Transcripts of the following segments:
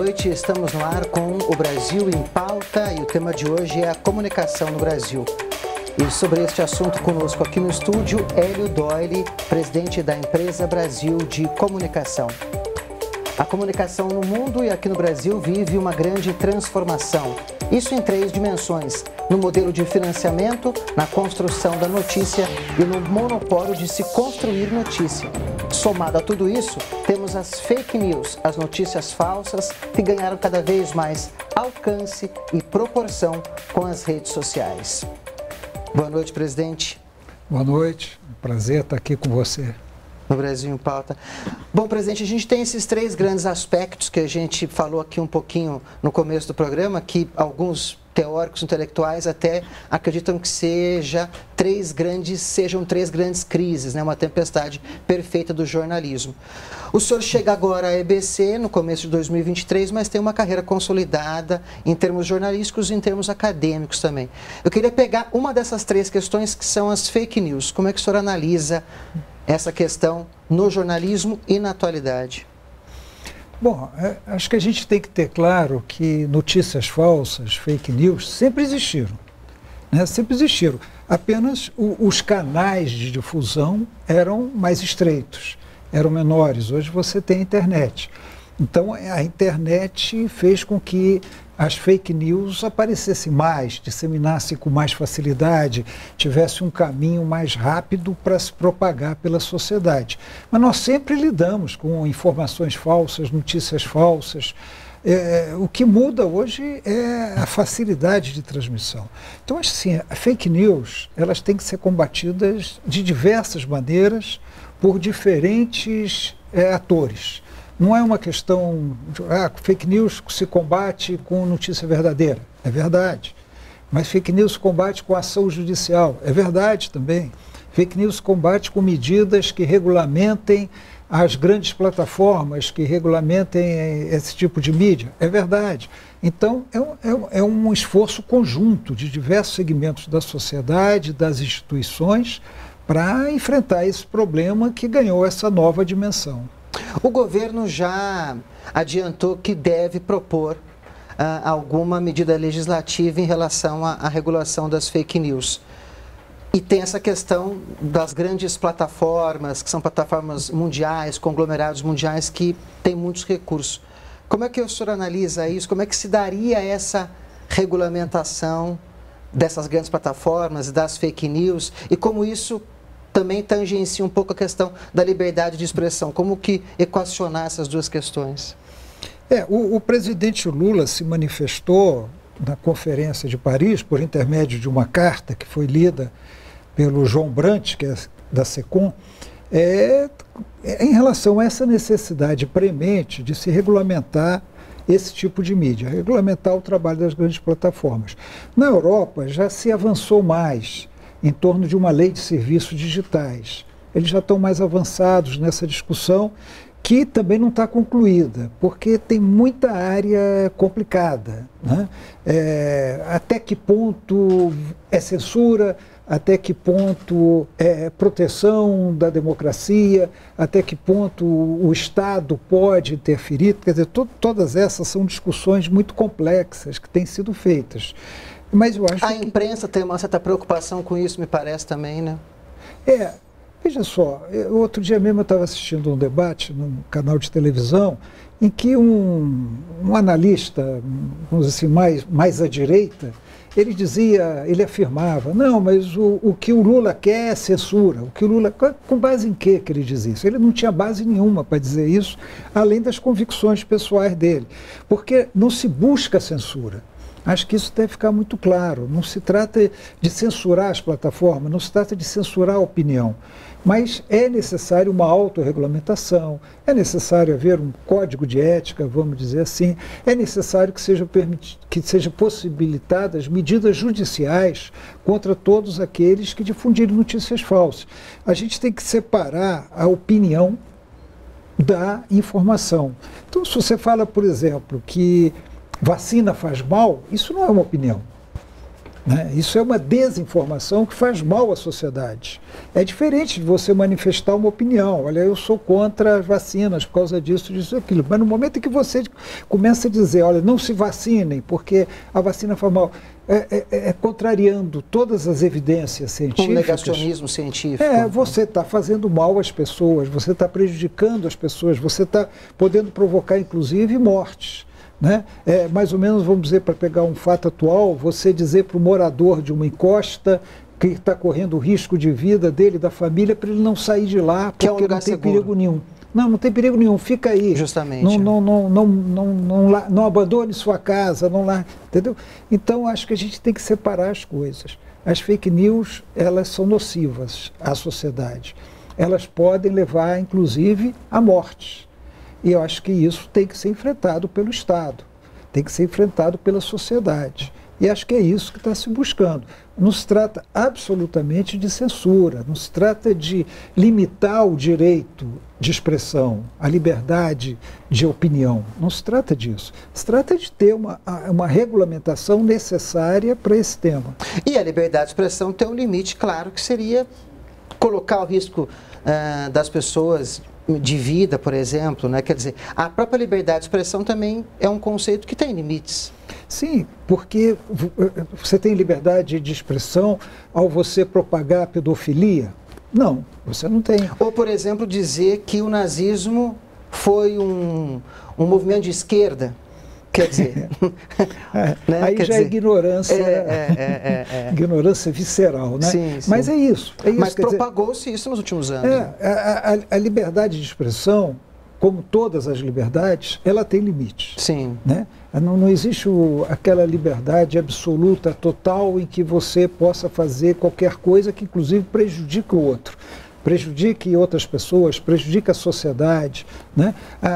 noite, estamos no ar com o Brasil em Pauta e o tema de hoje é a comunicação no Brasil. E sobre este assunto conosco aqui no estúdio, Hélio Doyle, presidente da empresa Brasil de Comunicação. A comunicação no mundo e aqui no Brasil vive uma grande transformação. Isso em 3 dimensões: no modelo de financiamento, na construção da notícia e no monopólio de se construir notícia. Somado a tudo isso, temos as fake news, as notícias falsas que ganharam cada vez mais alcance e proporção com as redes sociais. Boa noite, presidente. Boa noite, prazer estar aqui com você. No Brasil em Pauta. Bom, presidente, a gente tem esses 3 grandes aspectos que a gente falou aqui um pouquinho no começo do programa, que alguns teóricos intelectuais até acreditam que sejam 3 grandes crises, né? Uma tempestade perfeita do jornalismo. O senhor chega agora à EBC no começo de 2023, mas tem uma carreira consolidada em termos jornalísticos e em termos acadêmicos também. Eu queria pegar uma dessas 3 questões, que são as fake news. Como é que o senhor analisa essa questão no jornalismo e na atualidade? Bom, acho que a gente tem que ter claro que notícias falsas, fake news, sempre existiram, né? Sempre existiram. Apenas os canais de difusão eram mais estreitos, eram menores. Hoje você tem a internet. Então, a internet fez com que as fake news aparecessem mais, disseminassem com mais facilidade, tivesse um caminho mais rápido para se propagar pela sociedade. Mas nós sempre lidamos com informações falsas, notícias falsas. O que muda hoje é a facilidade de transmissão. Então, assim, a fake news, elas têm que ser combatidas de diversas maneiras por diferentes atores. Não é uma questão de fake news se combate com notícia verdadeira. É verdade. Mas fake news se combate com ação judicial. É verdade também. Fake news se combate com medidas que regulamentem as grandes plataformas, que regulamentem esse tipo de mídia. É verdade. Então, é um esforço conjunto de diversos segmentos da sociedade, das instituições, para enfrentar esse problema que ganhou essa nova dimensão. O governo já adiantou que deve propor alguma medida legislativa em relação à regulação das fake news. E tem essa questão das grandes plataformas, que são plataformas mundiais, conglomerados mundiais, que têm muitos recursos. Como é que o senhor analisa isso? Como é que se daria essa regulamentação dessas grandes plataformas, das fake news, e como isso também tangencia um pouco a questão da liberdade de expressão? Como que equacionar essas 2 questões? O presidente Lula se manifestou na Conferência de Paris por intermédio de uma carta que foi lida pelo João Brant, que é da SECOM, em relação a essa necessidade premente de se regulamentar esse tipo de mídia, regulamentar o trabalho das grandes plataformas. Na Europa já se avançou mais em torno de uma lei de serviços digitais. Eles já estão mais avançados nessa discussão, que também não está concluída, porque tem muita área complicada, né? Até que ponto é censura, até que ponto é proteção da democracia, até que ponto o Estado pode interferir. Quer dizer, todas essas são discussões muito complexas que têm sido feitas. Mas eu acho a imprensa tem uma certa preocupação com isso, me parece também, né? Veja só, outro dia mesmo eu estava assistindo um debate num canal de televisão em que um analista, vamos dizer assim, mais à direita, ele afirmava, não, mas o que o Lula quer é censura. O que o Lula, com base em quê que ele diz isso? Ele não tinha base nenhuma para dizer isso, além das convicções pessoais dele. Porque não se busca censura. Acho que isso deve ficar muito claro. Não se trata de censurar as plataformas, não se trata de censurar a opinião. Mas é necessário uma autorregulamentação, é necessário haver um código de ética, vamos dizer assim, é necessário que sejam possibilitadas medidas judiciais contra todos aqueles que difundirem notícias falsas. A gente tem que separar a opinião da informação. Então, se você fala, por exemplo, que vacina faz mal, isso não é uma opinião. né? Isso é uma desinformação que faz mal à sociedade. É diferente de você manifestar uma opinião. Olha, eu sou contra as vacinas por causa disso, disso e aquilo. Mas no momento em que você começa a dizer, olha, não se vacinem porque a vacina faz mal, contrariando todas as evidências científicas. Um negacionismo científico. Você está fazendo mal às pessoas, você está prejudicando as pessoas, você está podendo provocar, inclusive, mortes. Né? Mais ou menos, vamos dizer, para pegar um fato atual, você dizer para o morador de uma encosta que está correndo o risco de vida dele, da família, para ele não sair de lá, porque não tem perigo nenhum. Não tem perigo nenhum, fica aí. Justamente. Não abandone sua casa, não lá, entendeu? Então, acho que a gente tem que separar as coisas. As fake news, elas são nocivas à sociedade. Elas podem levar, inclusive, à morte. E eu acho que isso tem que ser enfrentado pelo Estado, tem que ser enfrentado pela sociedade. E acho que é isso que está se buscando. Não se trata absolutamente de censura, não se trata de limitar o direito de expressão, a liberdade de opinião. Não se trata disso. Se trata de ter uma regulamentação necessária para esse tema. E a liberdade de expressão tem um limite, claro, que seria colocar o risco das pessoas de vida, por exemplo, né? Quer dizer, a própria liberdade de expressão também é um conceito que tem limites. Sim, porque você tem liberdade de expressão ao você propagar a pedofilia? Não, você não tem. Ou, por exemplo, dizer que o nazismo foi um movimento de esquerda. Quer dizer... né? Aí já é ignorância, ignorância visceral, né? Sim, sim. Mas é isso. Mas propagou-se isso nos últimos anos. A liberdade de expressão, como todas as liberdades, ela tem limites. Sim. Né? Não existe aquela liberdade absoluta, total, em que você possa fazer qualquer coisa que, inclusive, prejudique o outro. Prejudique outras pessoas, prejudique a sociedade. Né?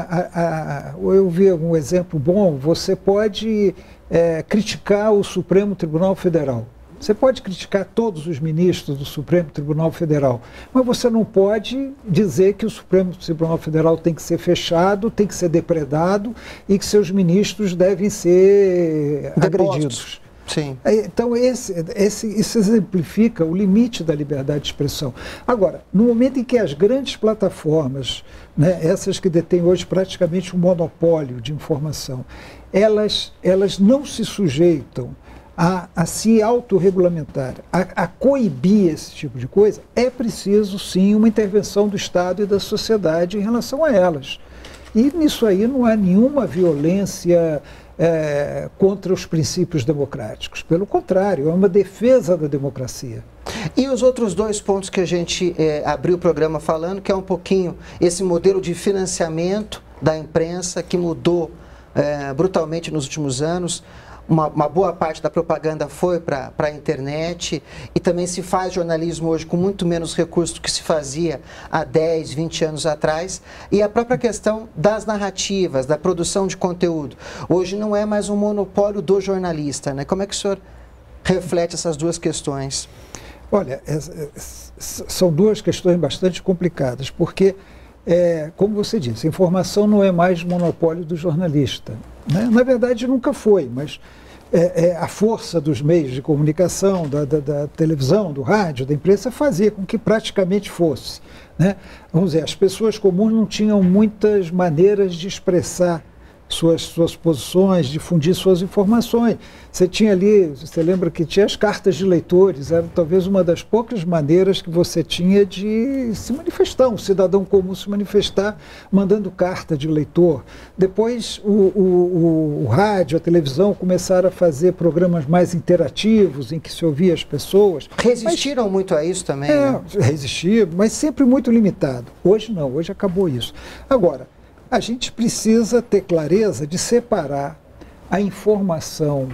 Eu vi um exemplo bom, você pode criticar o Supremo Tribunal Federal. Você pode criticar todos os ministros do Supremo Tribunal Federal, mas você não pode dizer que o Supremo Tribunal Federal tem que ser fechado, tem que ser depredado e que seus ministros devem ser agredidos. Sim. Então, isso exemplifica o limite da liberdade de expressão. Agora, no momento em que as grandes plataformas, né, essas que detêm hoje praticamente um monopólio de informação, elas não se sujeitam a se autorregulamentar, a coibir esse tipo de coisa, é preciso, sim, uma intervenção do Estado e da sociedade em relação a elas. E nisso aí não há nenhuma violência contra os princípios democráticos. Pelo contrário, é uma defesa da democracia. E os outros dois pontos que a gente abriu o programa falando, que é um pouquinho esse modelo de financiamento da imprensa que mudou brutalmente nos últimos anos. Uma boa parte da propaganda foi para a internet e também se faz jornalismo hoje com muito menos recursos do que se fazia há 10, 20 anos atrás. E a própria questão das narrativas, da produção de conteúdo. Hoje não é mais um monopólio do jornalista, né? Como é que o senhor reflete essas duas questões? Olha, são duas questões bastante complicadas, porque, como você disse, a informação não é mais monopólio do jornalista. Né? Na verdade, nunca foi, mas a força dos meios de comunicação, da televisão, do rádio, da imprensa, fazia com que praticamente fosse. Né? Vamos dizer, as pessoas comuns não tinham muitas maneiras de expressar suas posições, difundir suas informações. Você tinha ali, você lembra que tinha as cartas de leitores, era talvez uma das poucas maneiras que você tinha de se manifestar, um cidadão comum se manifestar mandando carta de leitor. Depois o rádio, a televisão começaram a fazer programas mais interativos, em que se ouvia as pessoas. Resistiram muito a isso também, né? Resistiram, mas sempre muito limitado. Hoje não, hoje acabou isso. Agora, a gente precisa ter clareza de separar a informação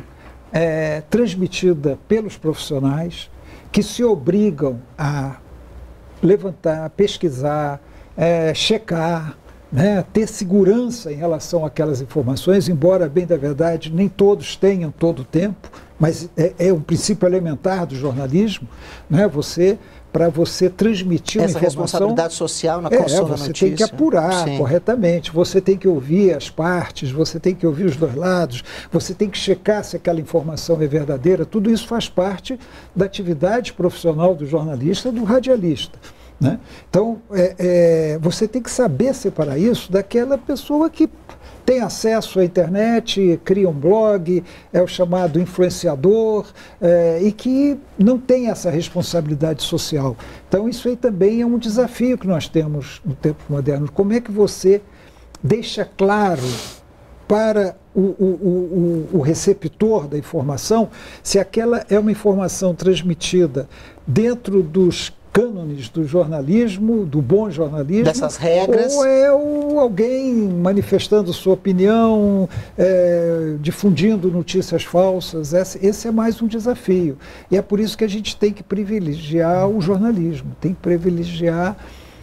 transmitida pelos profissionais que se obrigam a levantar, pesquisar, checar, né, ter segurança em relação àquelas informações, embora, bem da verdade, nem todos tenham todo o tempo, mas é um princípio elementar do jornalismo, né, para você transmitir essa uma informação... responsabilidade social na construção da notícia. Você tem que apurar corretamente, você tem que ouvir as partes, você tem que ouvir os dois lados, você tem que checar se aquela informação é verdadeira, tudo isso faz parte da atividade profissional do jornalista, do radialista. Né? Então, você tem que saber separar isso daquela pessoa que tem acesso à internet, cria um blog, é o chamado influenciador, e que não tem essa responsabilidade social. Então, isso aí também é um desafio que nós temos no tempo moderno. Como é que você deixa claro para o receptor da informação se aquela é uma informação transmitida dentro dos cânones do jornalismo, do bom jornalismo, dessas regras, ou é alguém manifestando sua opinião, difundindo notícias falsas. Esse é mais um desafio. E é por isso que a gente tem que privilegiar o jornalismo, tem que privilegiar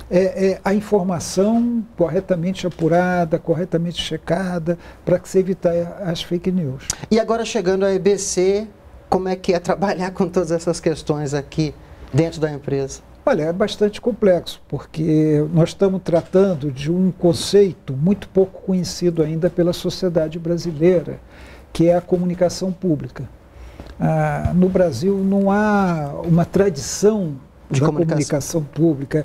a informação corretamente apurada, corretamente checada, para que se evitar as fake news. E agora, chegando à EBC, como é que é trabalhar com todas essas questões aqui dentro da empresa? Olha, é bastante complexo, porque nós estamos tratando de um conceito muito pouco conhecido ainda pela sociedade brasileira, que é a comunicação pública. No Brasil não há uma tradição de comunicação pública,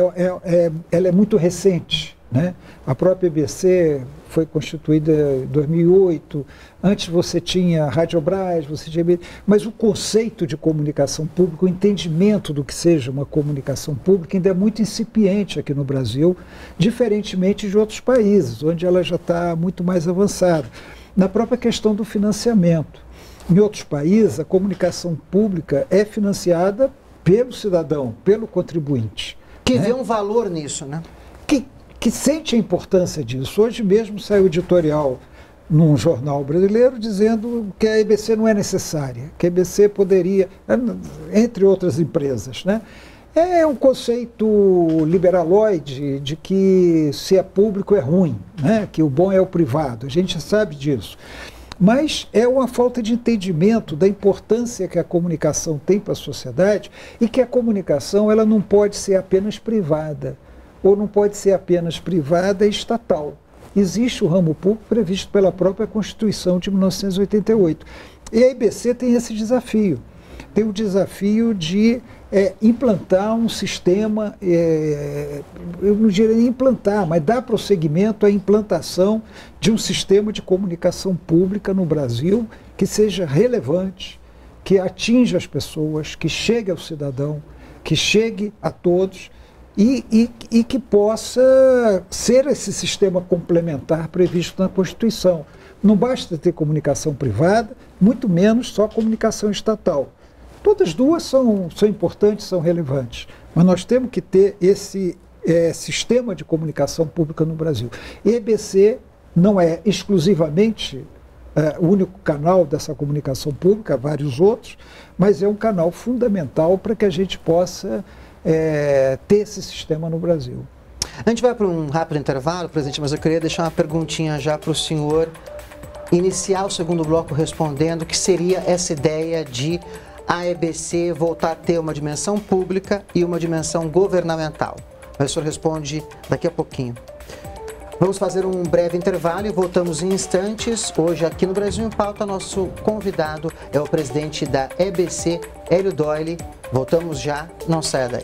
ela é muito recente. Né? A própria EBC foi constituída em 2008, antes você tinha a Radiobras, você tinha... mas o conceito de comunicação pública, o entendimento do que seja uma comunicação pública ainda é muito incipiente aqui no Brasil, diferentemente de outros países, onde ela já está muito mais avançada. Na própria questão do financiamento. Em outros países, a comunicação pública é financiada pelo cidadão, pelo contribuinte. Que vê um valor nisso, né? Que sente a importância disso. Hoje mesmo saiu editorial num jornal brasileiro dizendo que a EBC não é necessária, que a EBC poderia, entre outras empresas, né? É um conceito liberaloide de que se é público é ruim, né? Que o bom é o privado, a gente sabe disso. Mas é uma falta de entendimento da importância que a comunicação tem para a sociedade e que a comunicação ela não pode ser apenas privada, ou não pode ser apenas privada e estatal. Existe o ramo público previsto pela própria Constituição de 1988. E a EBC tem esse desafio. Tem o desafio de implantar um sistema, eu não diria nem implantar, mas dar prosseguimento à implantação de um sistema de comunicação pública no Brasil que seja relevante, que atinja as pessoas, que chegue ao cidadão, que chegue a todos, e que possa ser esse sistema complementar previsto na Constituição. Não basta ter comunicação privada, muito menos só comunicação estatal. Todas duas são importantes, são relevantes, mas nós temos que ter esse sistema de comunicação pública no Brasil. EBC não é exclusivamente o único canal dessa comunicação pública, há vários outros, mas é um canal fundamental para que a gente possa ter esse sistema no Brasil. A gente vai para um rápido intervalo, presidente, mas eu queria deixar uma perguntinha já para o senhor iniciar o segundo bloco respondendo que seria essa ideia de a EBC voltar a ter uma dimensão pública e uma dimensão governamental. O senhor responde daqui a pouquinho. Vamos fazer um breve intervalo e voltamos em instantes. Hoje aqui no Brasil em Pauta, nosso convidado é o presidente da EBC, Hélio Doyle. Voltamos já, não saia daí.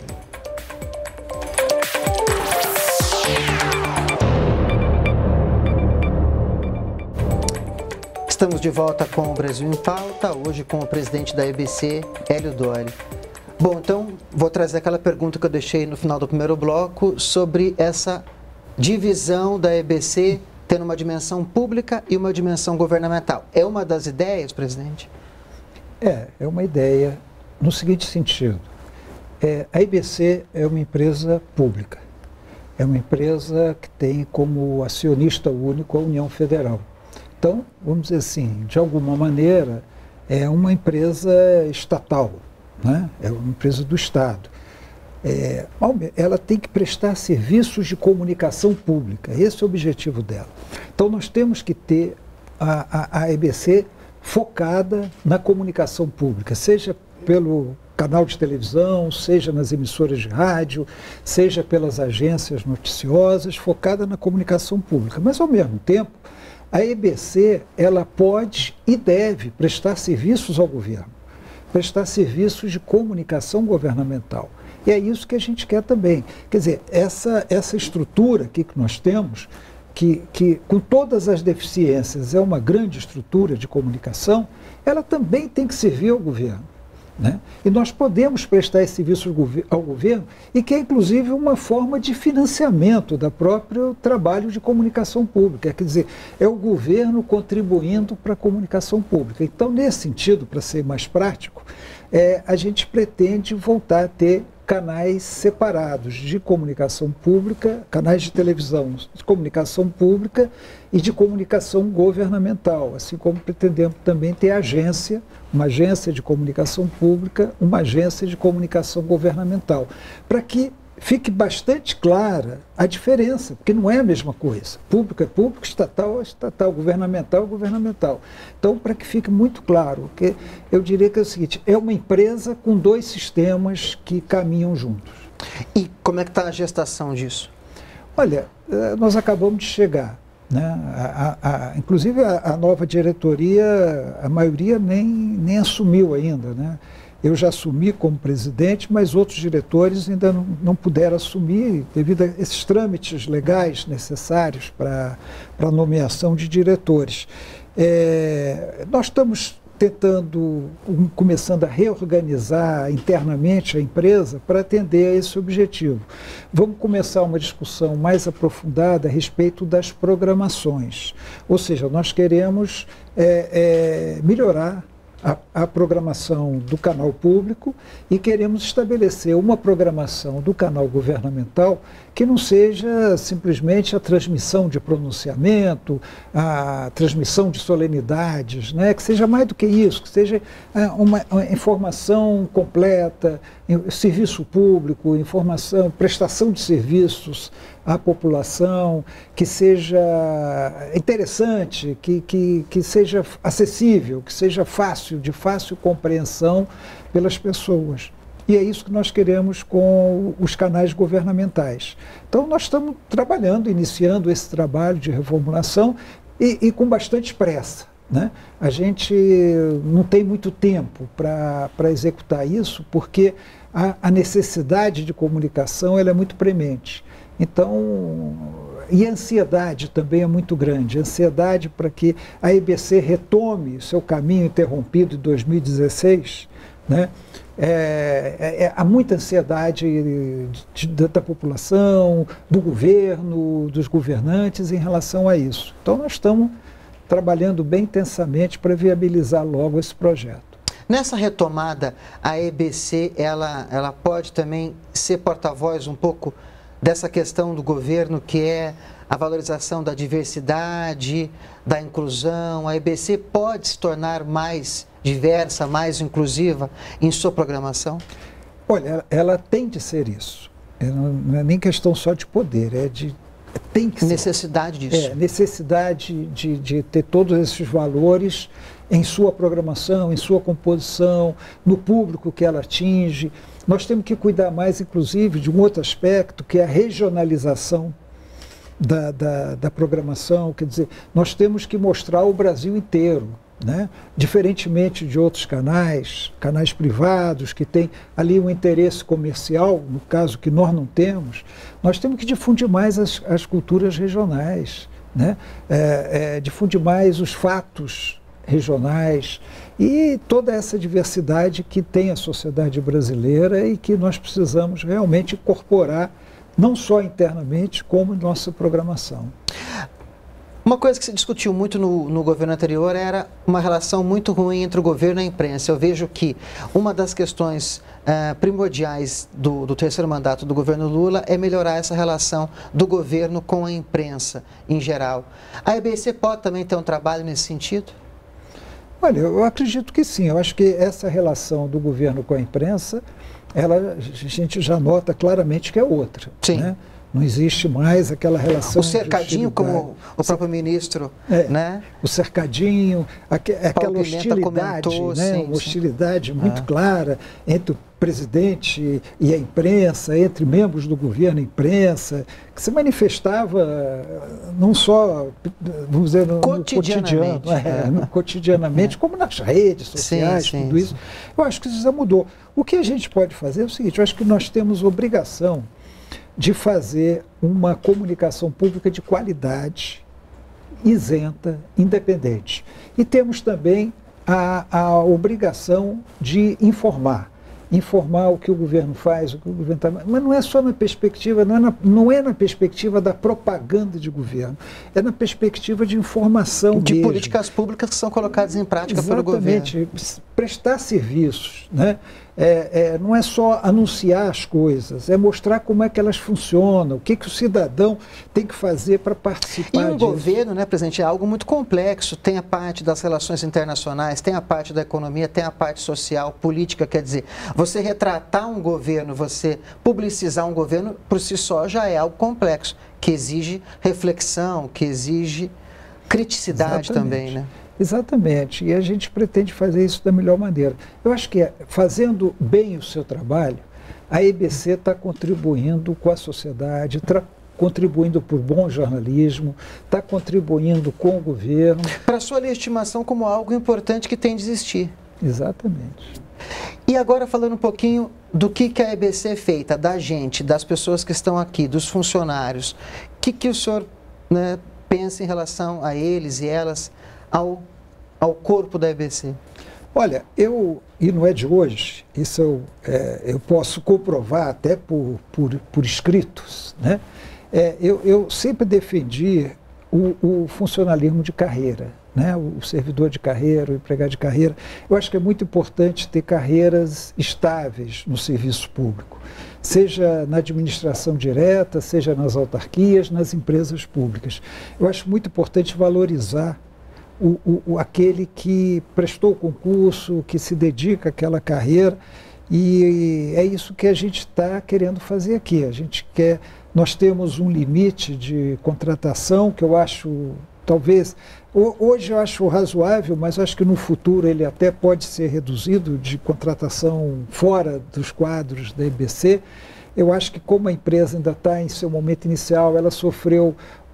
Estamos de volta com o Brasil em Pauta, hoje com o presidente da EBC, Hélio Doyle. Bom, então vou trazer aquela pergunta que eu deixei no final do primeiro bloco sobre essa divisão da EBC tendo uma dimensão pública e uma dimensão governamental. É uma das ideias, presidente? É uma ideia no seguinte sentido. A EBC é uma empresa pública. É uma empresa que tem como acionista único a União Federal. Então, vamos dizer assim, de alguma maneira, é uma empresa estatal, né? É uma empresa do Estado. ela tem que prestar serviços de comunicação pública. Esse é o objetivo dela. Então, nós temos que ter a EBC focada na comunicação pública, seja pelo canal de televisão, seja nas emissoras de rádio, seja pelas agências noticiosas, focada na comunicação pública. Mas, ao mesmo tempo, a EBC, ela pode e deve prestar serviços ao governo, prestar serviços de comunicação governamental. E é isso que a gente quer também. Quer dizer, essa estrutura aqui que nós temos, que com todas as deficiências é uma grande estrutura de comunicação, ela também tem que servir ao governo. Né? E nós podemos prestar esse serviço ao governo, e que é inclusive uma forma de financiamento do próprio trabalho de comunicação pública. Quer dizer, é o governo contribuindo para a comunicação pública. Então, nesse sentido, para ser mais prático, a gente pretende voltar a ter canais separados de comunicação pública, canais de televisão de comunicação pública e de comunicação governamental, assim como pretendemos também ter uma agência de comunicação pública, uma agência de comunicação governamental, para que fique bastante clara a diferença, porque não é a mesma coisa. Público é público, estatal é estatal, governamental é governamental. Então, para que fique muito claro, que eu diria que é o seguinte, é uma empresa com dois sistemas que caminham juntos. E como é que está a gestação disso? Olha, nós acabamos de chegar. Né? Inclusive, a nova diretoria, a maioria nem assumiu ainda, né? Eu já assumi como presidente, mas outros diretores ainda não puderam assumir devido a esses trâmites legais necessários para a nomeação de diretores. Nós estamos começando a reorganizar internamente a empresa para atender a esse objetivo. Vamos começar uma discussão mais aprofundada a respeito das programações. Ou seja, nós queremos melhorar a programação do canal público e queremos estabelecer uma programação do canal governamental que não seja simplesmente a transmissão de pronunciamento, a transmissão de solenidades, né? Que seja mais do que isso, que seja uma informação completa, serviço público, informação, prestação de serviços à população, que seja interessante, que seja acessível, que seja de fácil compreensão pelas pessoas. E é isso que nós queremos com os canais governamentais. Então, nós estamos iniciando esse trabalho de reformulação e com bastante pressa. Né? A gente não tem muito tempo para executar isso, porque a necessidade de comunicação ela é muito premente. Então, e a ansiedade também é muito grande. A ansiedade para que a EBC retome seu caminho interrompido em 2016, né? Há muita ansiedade da população, do governo, dos governantes em relação a isso. Então, nós estamos trabalhando bem intensamente para viabilizar logo esse projeto. Nessa retomada, a EBC ela pode também ser porta-voz um pouco dessa questão do governo, que é a valorização da diversidade, da inclusão. A EBC pode se tornar mais diversa, mais inclusiva em sua programação? Olha, ela tem de ser isso. Não é nem questão só de poder, tem que ser. Necessidade disso. Necessidade de ter todos esses valores em sua programação, em sua composição, no público que ela atinge. Nós temos que cuidar mais, inclusive, de um outro aspecto, que é a regionalização da programação. Quer dizer, nós temos que mostrar o Brasil inteiro. Né? Diferentemente de outros canais privados, que têm ali um interesse comercial, no caso que nós não temos, nós temos que difundir mais as culturas regionais, né? Difundir mais os fatos regionais e toda essa diversidade que tem a sociedade brasileira e que nós precisamos realmente incorporar, não só internamente, como em nossa programação. Uma coisa que se discutiu muito no governo anterior era uma relação muito ruim entre o governo e a imprensa. Eu vejo que uma das questões primordiais do terceiro mandato do governo Lula é melhorar essa relação do governo com a imprensa em geral. A EBC pode também ter um trabalho nesse sentido? Olha, eu acredito que sim. Eu acho que essa relação do governo com a imprensa, a gente já nota claramente que é outra. Sim. Né? Não existe mais aquela relação. O cercadinho, como o próprio ministro, né? O cercadinho, aquela hostilidade, comentou, né? Sim, uma hostilidade muito clara entre o presidente e a imprensa, entre membros do governo e imprensa, que se manifestava não só, vamos dizer, no cotidiano, cotidianamente, como nas redes sociais, tudo isso. Eu acho que isso já mudou. O que a gente pode fazer é o seguinte: eu acho que nós temos obrigação de fazer uma comunicação pública de qualidade, isenta, independente. E temos também a obrigação de informar o que o governo faz, o que o governo está... Mas não é só na perspectiva, não é na perspectiva da propaganda de governo, é na perspectiva de informação de mesmo. Políticas públicas que são colocadas em prática pelo governo. Exatamente, prestar serviços, né? Não é só anunciar as coisas, é mostrar como é que elas funcionam, o que o cidadão tem que fazer para participar disso. E governo, né, presidente, é algo muito complexo. Tem a parte das relações internacionais, tem a parte da economia, tem a parte social, política, quer dizer, você retratar um governo, você publicizar um governo, por si só já é algo complexo, que exige reflexão, que exige criticidade também, né? Exatamente, e a gente pretende fazer isso da melhor maneira. Eu acho que fazendo bem o seu trabalho, a EBC está contribuindo com a sociedade, contribuindo por bom jornalismo, está contribuindo com o governo. Para a sua legitimação como algo importante que tem de existir. Exatamente. E agora falando um pouquinho do que a EBC é feita, da gente, das pessoas que estão aqui, dos funcionários, o que o senhor, né, pensa em relação a eles e elas, ao corpo da EBC? Olha, e não é de hoje, isso eu posso comprovar até por escritos, né? Eu sempre defendi o funcionalismo de carreira, né? O servidor de carreira, o empregado de carreira. Eu acho que é muito importante ter carreiras estáveis no serviço público, seja na administração direta, seja nas autarquias, nas empresas públicas. Eu acho muito importante valorizar aquele que prestou o concurso, que se dedica àquela carreira, e é isso que a gente está querendo fazer aqui. Nós temos um limite de contratação que eu acho, talvez, hoje eu acho razoável, mas acho que no futuro ele até pode ser reduzido, de contratação fora dos quadros da EBC. Eu acho que como a empresa ainda está em seu momento inicial, ela sofreu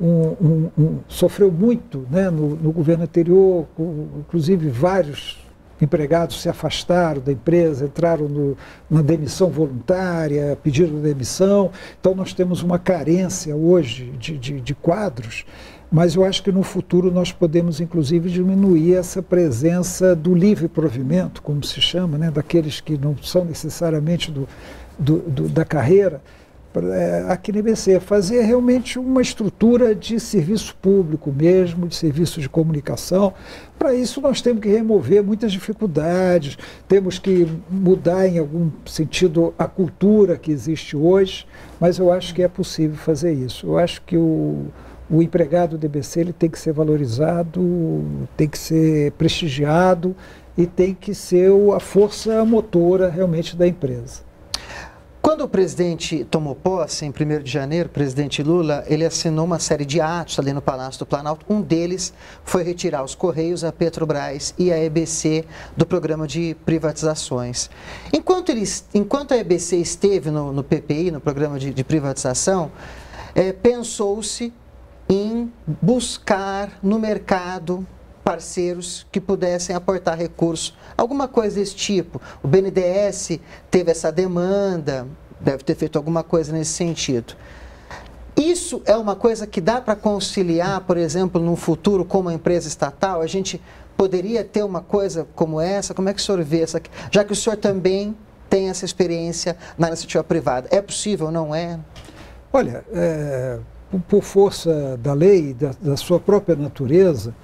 sofreu muito, né, no governo anterior, inclusive vários empregados se afastaram da empresa, entraram na demissão voluntária, pediram demissão. Então nós temos uma carência hoje de quadros, mas eu acho que no futuro nós podemos inclusive diminuir essa presença do livre provimento, como se chama, né, daqueles que não são necessariamente da carreira, aqui na EBC, fazer realmente uma estrutura de serviço público mesmo, de serviço de comunicação. Para isso nós temos que remover muitas dificuldades, temos que mudar em algum sentido a cultura que existe hoje, mas eu acho que é possível fazer isso. Eu acho que o empregado do EBC ele tem que ser valorizado, tem que ser prestigiado e tem que ser a força motora realmente da empresa. Quando o presidente tomou posse, em 1º de janeiro, o presidente Lula, ele assinou uma série de atos ali no Palácio do Planalto. Um deles foi retirar os Correios, a Petrobras e a EBC do programa de privatizações. Enquanto a EBC esteve no PPI, no programa de privatização, pensou-se em buscar no mercado parceiros que pudessem aportar recursos, alguma coisa desse tipo. O BNDES teve essa demanda, deve ter feito alguma coisa nesse sentido. Isso é uma coisa que dá para conciliar, por exemplo, num futuro como uma empresa estatal? A gente poderia ter uma coisa como essa? Como é que o senhor vê essa? Já que o senhor também tem essa experiência na iniciativa privada. É possível, não é? Olha, por força da lei, da sua própria natureza,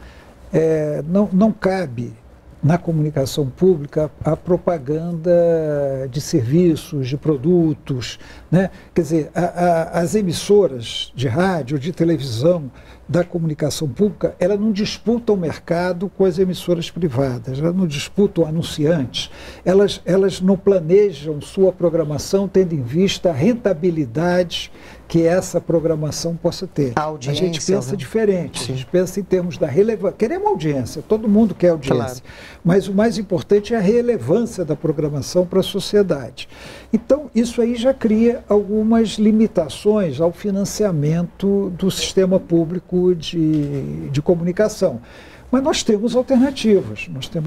não cabe na comunicação pública a propaganda de serviços, de produtos, né? Quer dizer, as emissoras de rádio, de televisão, da comunicação pública, ela não disputa o mercado com as emissoras privadas, ela não disputa anunciantes, elas não planejam sua programação tendo em vista a rentabilidade que essa programação possa ter. A gente pensa diferente, a gente pensa em termos da relevância. Queremos audiência, todo mundo quer audiência, mas o mais importante é a relevância da programação para a sociedade. Então, isso aí já cria algumas limitações ao financiamento do sistema público de comunicação. Mas nós temos alternativas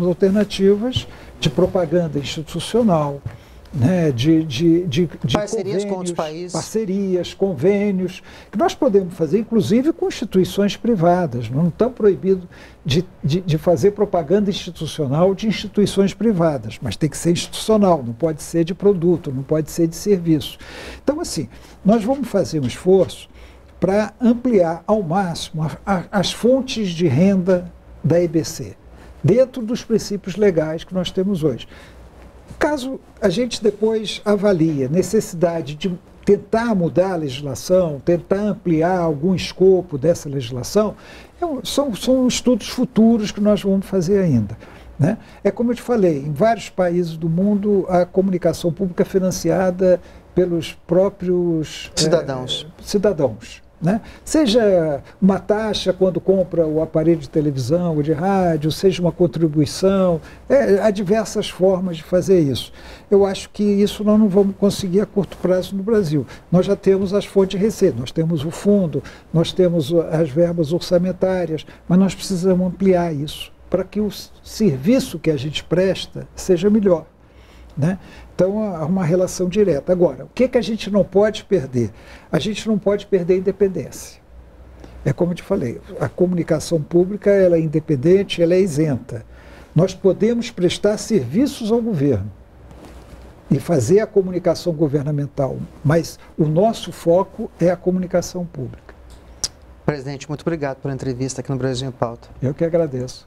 de propaganda institucional, né, de parcerias com outros países. Parcerias, convênios, que nós podemos fazer, inclusive com instituições privadas. Não estamos proibidos de fazer propaganda institucional de instituições privadas, mas tem que ser institucional, não pode ser de produto, não pode ser de serviço. Então, assim, nós vamos fazer um esforço para ampliar ao máximo as fontes de renda da EBC, dentro dos princípios legais que nós temos hoje. Caso a gente depois avalie a necessidade de tentar mudar a legislação, tentar ampliar algum escopo dessa legislação, são estudos futuros que nós vamos fazer ainda, né? É como eu te falei, em vários países do mundo a comunicação pública é financiada pelos próprios cidadãos. Né? Seja uma taxa quando compra o aparelho de televisão ou de rádio, seja uma contribuição, há diversas formas de fazer isso. Eu acho que isso nós não vamos conseguir a curto prazo no Brasil. Nós já temos as fontes de receita, nós temos o fundo, nós temos as verbas orçamentárias, mas nós precisamos ampliar isso para que o serviço que a gente presta seja melhor, né? Então, há uma relação direta. Agora, o que a gente não pode perder? A gente não pode perder a independência. É como eu te falei, a comunicação pública ela é independente, ela é isenta. Nós podemos prestar serviços ao governo e fazer a comunicação governamental, mas o nosso foco é a comunicação pública. Presidente, muito obrigado pela entrevista aqui no Brasil em Pauta. Eu que agradeço.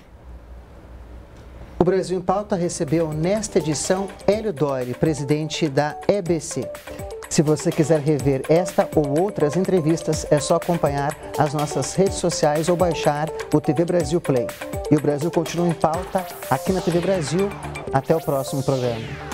O Brasil em Pauta recebeu nesta edição Hélio Doyle, presidente da EBC. Se você quiser rever esta ou outras entrevistas, é só acompanhar as nossas redes sociais ou baixar o TV Brasil Play. E o Brasil continua em pauta aqui na TV Brasil. Até o próximo programa.